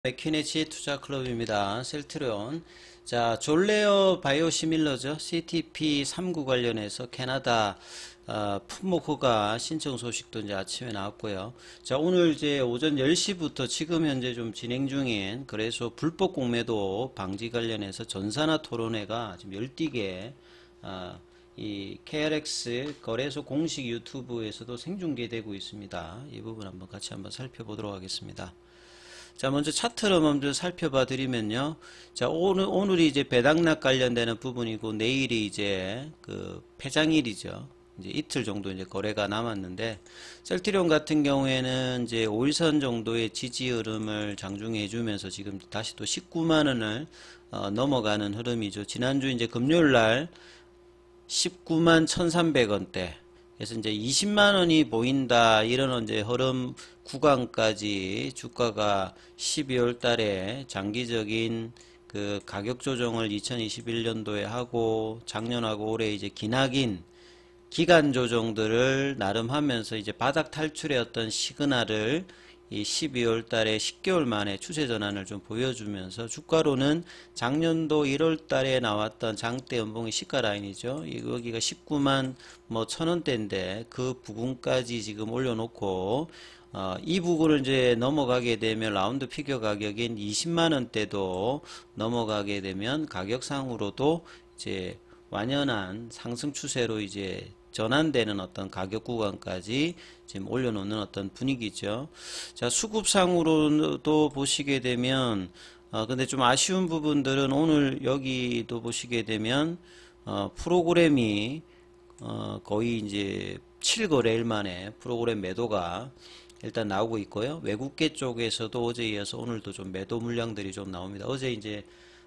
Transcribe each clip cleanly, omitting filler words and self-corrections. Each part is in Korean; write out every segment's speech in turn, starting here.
맥키네치 투자클럽입니다. 셀트리온. 자, 졸레어 바이오시밀러죠. CTP39 관련해서 캐나다 풋모코가 신청 소식도 이제 아침에 나왔고요. 자, 오늘 이제 오전 10시부터 지금 현재 좀 진행 중인 그래서 불법 공매도 방지 관련해서 전산화 토론회가 지금 열띠게 이 KRX 거래소 공식 유튜브에서도 생중계되고 있습니다. 이 부분 한번 같이 한번 살펴보도록 하겠습니다. 자, 먼저 차트를 먼저 살펴봐 드리면요. 자, 오늘이 이제 배당락 관련되는 부분이고, 내일이 이제 그 폐장일이죠. 이제 이틀 정도 이제 거래가 남았는데, 셀트리온 같은 경우에는 이제 5일선 정도의 지지 흐름을 장중해 주면서 지금 다시 또 19만원을 넘어가는 흐름이죠. 지난주 이제 금요일 날 19만 1,300원대. 그래서 이제 20만원이 보인다 이런 이제 흐름 구간까지 주가가 12월 달에 장기적인 그 가격 조정을 2021년도에 하고 작년하고 올해 이제 기나긴 기간 조정들을 나름 하면서 이제 바닥 탈출의 어떤 시그널을 이 12월 달에 10개월 만에 추세 전환을 좀 보여주면서 주가로는 작년도 1월 달에 나왔던 장대 연봉의 시가 라인이죠. 여기가 19만 뭐 1,000원대인데 그 부근까지 지금 올려놓고 이 부분을 이제 넘어가게 되면 라운드 피겨 가격인 20만원대도 넘어가게 되면 가격상으로도 이제 완연한 상승 추세로 이제 전환되는 어떤 가격 구간까지 지금 올려놓는 어떤 분위기죠. 자, 수급상으로도 보시게 되면, 근데 좀 아쉬운 부분들은 오늘 여기도 보시게 되면, 프로그램이, 거의 이제 7거래일 만에 프로그램 매도가 일단 나오고 있고요. 외국계 쪽에서도 어제 이어서 오늘도 좀 매도 물량들이 좀 나옵니다. 어제 이제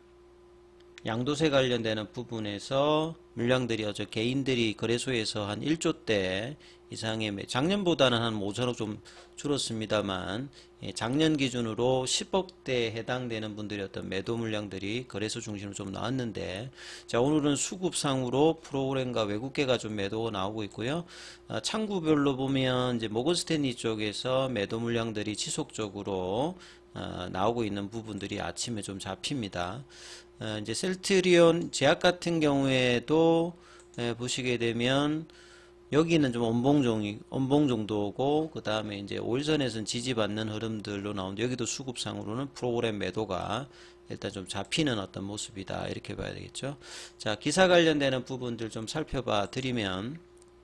양도세 관련되는 부분에서 물량들이 어제 개인들이 거래소에서 한 1조대 이상의 작년보다는 한 5천억 좀 줄었습니다만 작년 기준으로 10억대에 해당되는 분들이 어떤 매도 물량들이 거래소 중심으로 좀 나왔는데 자, 오늘은 수급상으로 프로그램과 외국계가 좀 매도가 나오고 있고요. 창구별로 보면 이제 모건스탠리 쪽에서 매도 물량들이 지속적으로 나오고 있는 부분들이 아침에 좀 잡힙니다. 이제 셀트리온 제약 같은 경우에도 보시게 되면 여기는 좀 엄봉 정도고 그 다음에 이제 5일선에서는 지지받는 흐름들로 나오는데 여기도 수급상으로는 프로그램 매도가 일단 좀 잡히는 어떤 모습이다 이렇게 봐야 되겠죠. 자, 기사 관련되는 부분들 좀 살펴봐 드리면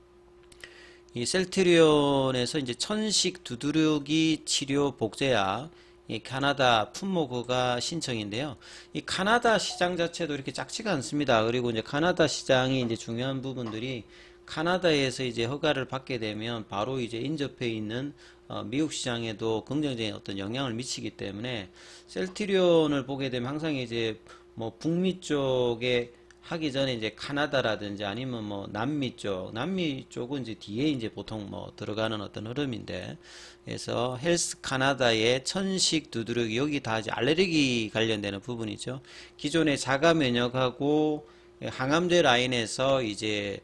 이 셀트리온에서 이제 천식 두드러기 치료 복제약 이 캐나다 풋모그가 신청인데요. 이 캐나다 시장 자체도 이렇게 작지가 않습니다. 그리고 이제 캐나다 시장이 이제 중요한 부분들이 캐나다에서 이제 허가를 받게 되면 바로 이제 인접해 있는 미국 시장에도 긍정적인 어떤 영향을 미치기 때문에 셀트리온을 보게 되면 항상 이제 뭐 북미 쪽에 하기 전에 이제 캐나다라든지 아니면 뭐 남미 쪽은 이제 뒤에 이제 보통 뭐 들어가는 어떤 흐름인데, 그래서 헬스 캐나다의 천식 두드러기 여기 다 이제 알레르기 관련되는 부분이죠. 기존의 자가 면역하고 항암제 라인에서 이제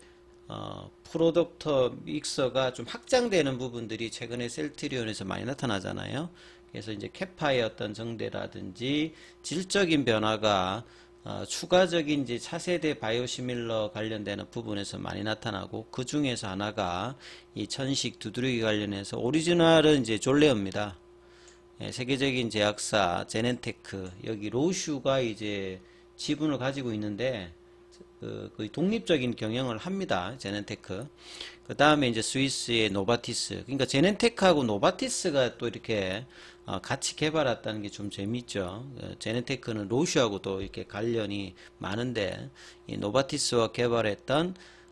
프로덕터 믹서가 좀 확장되는 부분들이 최근에 셀트리온에서 많이 나타나잖아요. 그래서 이제 캐파의 어떤 정대라든지 질적인 변화가 추가적인 이제 차세대 바이오시밀러 관련되는 부분에서 많이 나타나고 그 중에서 하나가 이 천식 두드러기 관련해서 오리지널은 이제 졸레어입니다. 세계적인 제약사 제넨테크 여기 로슈가 이제 지분을 가지고 있는데 거의 독립적인 경영을 합니다. 제넨테크. 그 다음에 이제 스위스의 노바티스. 그러니까 제넨테크하고 노바티스가 또 이렇게 같이 개발했다는 게 좀 재밌죠. 제넨테크는 로슈하고도 이렇게 관련이 많은데 이 노바티스와 개발했던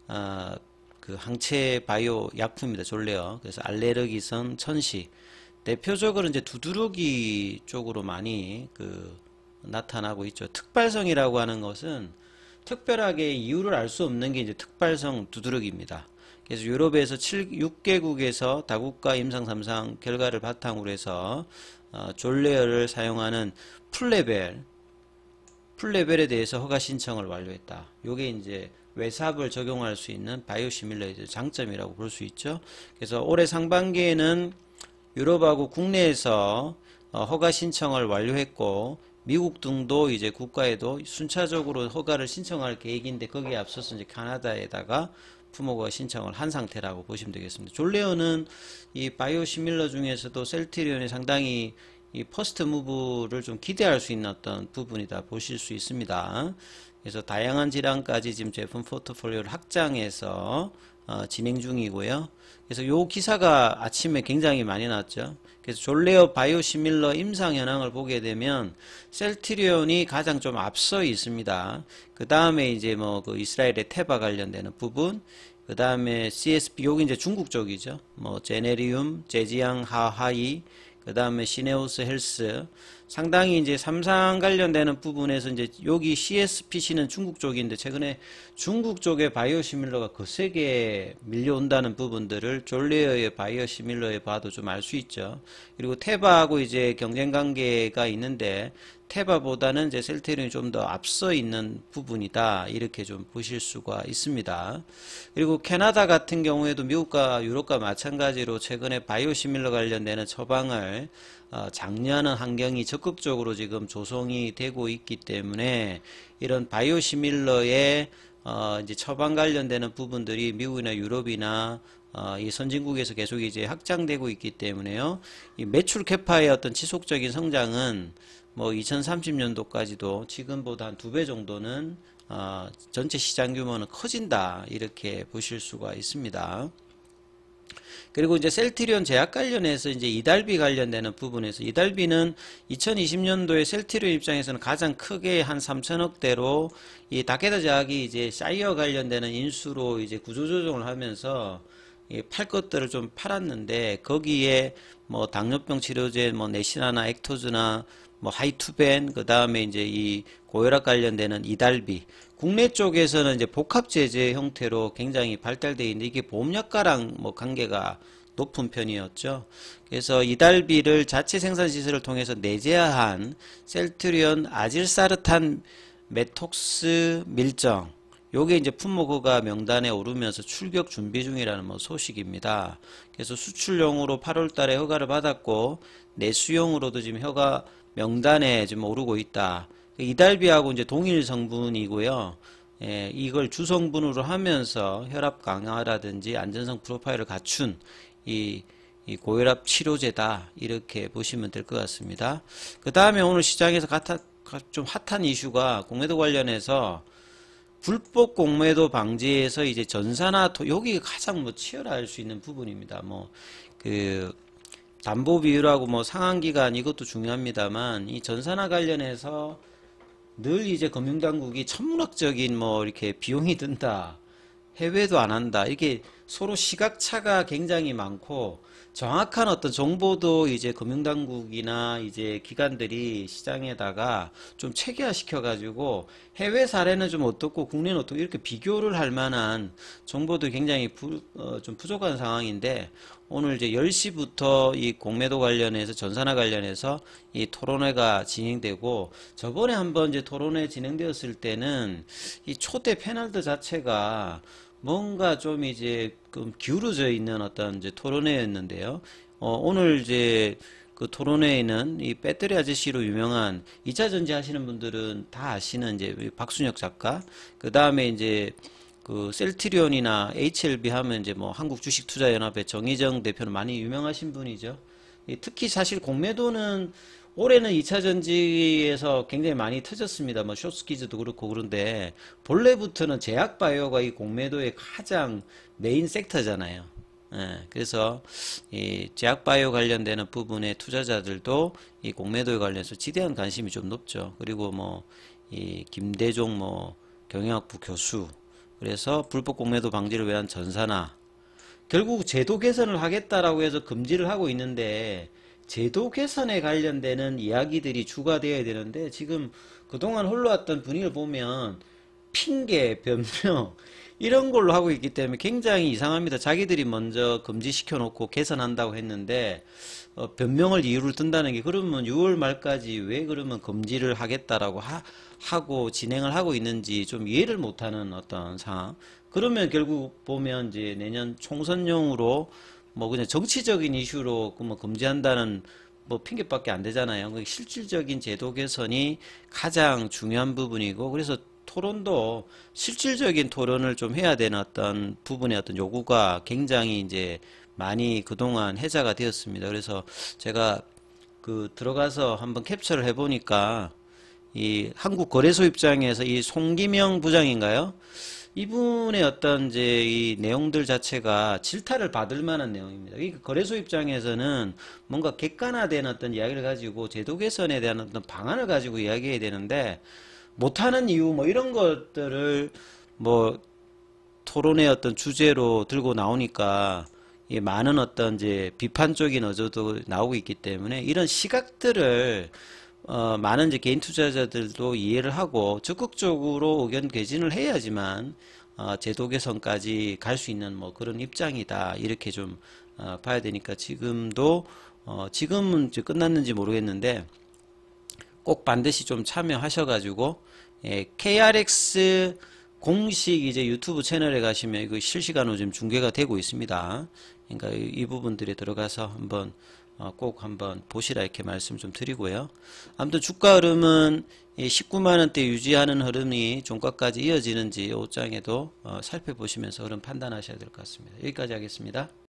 그 항체 바이오 약품입니다. 졸레어. 그래서 알레르기성 천식. 대표적으로 이제 두드러기 쪽으로 많이 나타나고 있죠. 특발성이라고 하는 것은 특별하게 이유를 알 수 없는 게 이제 특발성 두드러기입니다. 그래서 유럽에서 6개국에서 다국가 임상 3상 결과를 바탕으로 해서 졸레어를 사용하는 풀레벨에 대해서 허가 신청을 완료했다. 요게 이제 외삽을 적용할 수 있는 바이오시밀러의 장점이라고 볼 수 있죠. 그래서 올해 상반기에는 유럽하고 국내에서 허가 신청을 완료했고 미국 등도 이제 국가에도 순차적으로 허가를 신청할 계획인데 거기에 앞서서 이제 캐나다에다가 푸모가 신청을 한 상태라고 보시면 되겠습니다. 졸레어는 이 바이오시밀러 중에서도 셀트리온이 상당히 이 퍼스트 무브를 좀 기대할 수 있는 어떤 부분이다 보실 수 있습니다. 그래서 다양한 질환까지 지금 제품 포트폴리오를 확장해서 진행 중이고요. 그래서 요 기사가 아침에 굉장히 많이 났죠. 그래서 졸레어 바이오시밀러 임상 현황을 보게 되면 셀트리온이 가장 좀 앞서 있습니다. 그 다음에 이제 뭐 그 이스라엘의 테바 관련되는 부분, 그 다음에 CSP, 여기 이제 중국 쪽이죠. 뭐 제네리움, 제지양 하하이, 그 다음에 시네오스 헬스, 상당히 이제 삼상 관련되는 부분에서 이제 여기 CSPC는 중국 쪽인데 최근에 중국 쪽의 바이오시밀러가 거세게 밀려온다는 부분들을 졸레어의 바이오시밀러에 봐도 좀 알 수 있죠. 그리고 테바하고 이제 경쟁 관계가 있는데 테바보다는 이제 셀트리온이 좀 더 앞서 있는 부분이다, 이렇게 좀 보실 수가 있습니다. 그리고 캐나다 같은 경우에도 미국과 유럽과 마찬가지로 최근에 바이오시밀러 관련되는 처방을 장려하는 환경이 적극적으로 지금 조성이 되고 있기 때문에 이런 바이오시밀러의 이제 처방 관련되는 부분들이 미국이나 유럽이나 이 선진국에서 계속 이제 확장되고 있기 때문에요. 이 매출 캐파의 어떤 지속적인 성장은 뭐 2030년도까지도 지금보다 한 2배 정도는 전체 시장 규모는 커진다, 이렇게 보실 수가 있습니다. 그리고 이제 셀트리온 제약 관련해서 이제 이달비 관련되는 부분에서 이달비는 2020년도에 셀트리온 입장에서는 가장 크게 한 3천억대로 이 다케다 제약이 이제 사이어 관련되는 인수로 이제 구조조정을 하면서 팔 것들을 좀 팔았는데 거기에 뭐 당뇨병 치료제 뭐 네시나나 액토즈나 뭐 하이투벤, 그 다음에 이제 이 고혈압 관련되는 이달비, 국내 쪽에서는 이제 복합 제재 형태로 굉장히 발달되어 있는데 이게 보험약가랑 뭐 관계가 높은 편이었죠. 그래서 이달비를 자체 생산 시설을 통해서 내재한 셀트리온 아질사르탄 메톡스 밀정, 요게 이제 품목허가 명단에 오르면서 출격 준비 중이라는 뭐 소식입니다. 그래서 수출용으로 8월 달에 허가를 받았고 내수용으로도 지금 허가 명단에 지금 오르고 있다. 이달비하고 이제 동일 성분이고요. 예, 이걸 주성분으로 하면서 혈압 강화라든지 안전성 프로파일을 갖춘 이 고혈압 치료제다, 이렇게 보시면 될 것 같습니다. 그 다음에 오늘 시장에서 좀 핫한 이슈가 공매도 관련해서 불법 공매도 방지에서 이제 전산화, 여기 가장 뭐 치열할 수 있는 부분입니다. 뭐 담보 비율하고 뭐 상환기간, 이것도 중요합니다만 이 전산화 관련해서 늘 이제 금융당국이 천문학적인 뭐 이렇게 비용이 든다, 해외도 안 한다, 이게 서로 시각차가 굉장히 많고 정확한 어떤 정보도 이제 금융당국이나 이제 기관들이 시장에다가 좀 체계화시켜 가지고 해외 사례는 좀 어떻고 국내는 어떻고 이렇게 비교를 할 만한 정보도 굉장히 좀 부족한 상황인데, 오늘 이제 10시부터 이 공매도 관련해서 전산화 관련해서 이 토론회가 진행되고, 저번에 한번 이제 토론회 진행되었을 때는 이 초대 패널들 자체가 뭔가 좀 이제 기울어져 있는 어떤 이제 토론회였는데요. 오늘 이제 그 토론회에는 이 배터리 아저씨로 유명한 2차 전지 하시는 분들은 다 아시는 이제 박순혁 작가, 그 다음에 이제 그 셀트리온이나 HLB 하면 이제 뭐 한국주식투자연합의 정의정 대표는 많이 유명하신 분이죠. 특히 사실 공매도는 올해는 2차 전지에서 굉장히 많이 터졌습니다. 뭐 쇼스키즈도 그렇고. 그런데 본래부터는 제약바이오가 이 공매도의 가장 메인 섹터잖아요. 예, 그래서 이 제약바이오 관련되는 부분의 투자자들도 이 공매도에 관련해서 지대한 관심이 좀 높죠. 그리고 뭐 이 김대종 뭐 경영학부 교수, 그래서 불법 공매도 방지를 위한 전산화, 결국 제도 개선을 하겠다라고 해서 금지를 하고 있는데 제도 개선에 관련되는 이야기들이 주가 되어야 되는데 지금 그동안 흘러왔던 분위기를 보면 핑계, 변명 이런 걸로 하고 있기 때문에 굉장히 이상합니다. 자기들이 먼저 금지시켜 놓고 개선한다고 했는데 변명을 이유를 든다는 게, 그러면 6월 말까지 왜 그러면 금지를 하겠다라고 하고 진행을 하고 있는지 좀 이해를 못하는 어떤 상황. 그러면 결국 보면 이제 내년 총선용으로 뭐 그냥 정치적인 이슈로 뭐 금지한다는 뭐 핑계밖에 안 되잖아요. 그 실질적인 제도 개선이 가장 중요한 부분이고, 그래서 토론도 실질적인 토론을 좀 해야 되는 어떤 부분의 어떤 요구가 굉장히 이제 많이 그동안 해자가 되었습니다. 그래서 제가 그 들어가서 한번 캡처를 해보니까 이 한국거래소 입장에서 이 송기명 부장인가요? 이분의 어떤 이제 이 내용들 자체가 질타를 받을 만한 내용입니다. 이 거래소 입장에서는 뭔가 객관화된 어떤 이야기를 가지고 제도 개선에 대한 어떤 방안을 가지고 이야기해야 되는데 못하는 이유 뭐 이런 것들을 뭐 토론의 어떤 주제로 들고 나오니까 이 많은 어떤 이제 비판적인 어조도 나오고 있기 때문에 이런 시각들을 많은 이제 개인 투자자들도 이해를 하고 적극적으로 의견 개진을 해야지만 제도 개선까지 갈 수 있는 뭐 그런 입장이다 이렇게 좀 봐야 되니까 지금도 지금은 이제 끝났는지 모르겠는데 꼭 반드시 좀 참여하셔가지고 KRX 공식 이제 유튜브 채널에 가시면 이거 실시간으로 지금 중계가 되고 있습니다. 그러니까 이 부분들에 들어가서 한번 꼭 한번 보시라 이렇게 말씀 좀 드리고요. 아무튼 주가 흐름은 19만원대 유지하는 흐름이 종가까지 이어지는지 5장에도 살펴보시면서 흐름 판단하셔야 될 것 같습니다. 여기까지 하겠습니다.